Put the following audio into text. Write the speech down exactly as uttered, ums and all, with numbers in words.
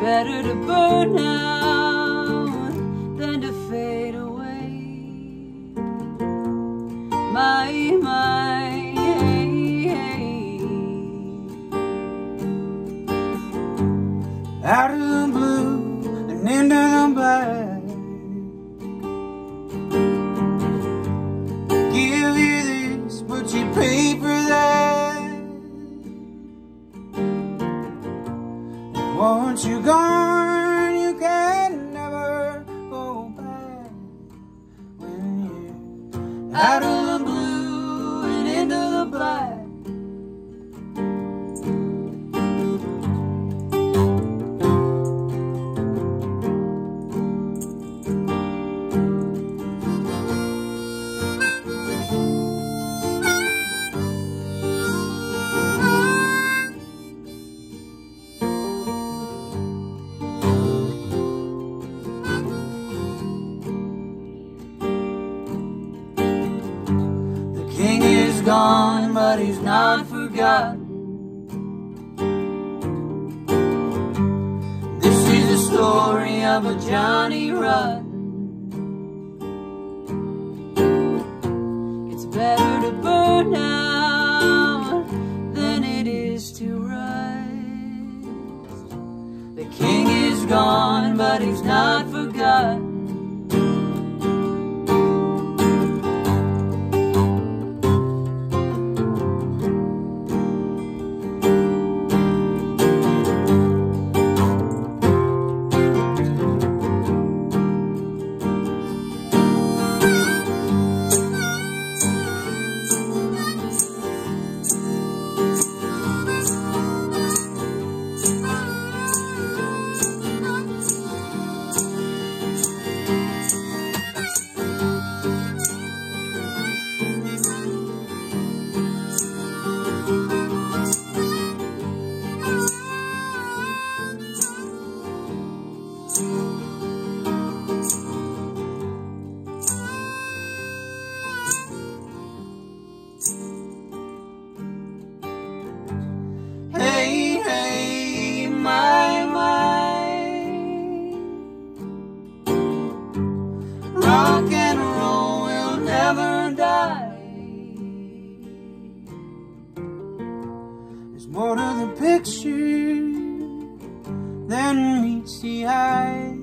better to burn out than to fade away. My, my, hey, hey. Out of the blue and into the black, give you this, but you pay for that. Once you're gone, you can never go back. When you're out of the blue and into the black, King is gone, but he's not forgotten. This is the story of a Johnny Rotten. It's better to burn out than it is to rise. The king is gone, but he's not forgotten. Hey, hey, my, my, rock and roll will never die. There's more to the picture than meets the eye.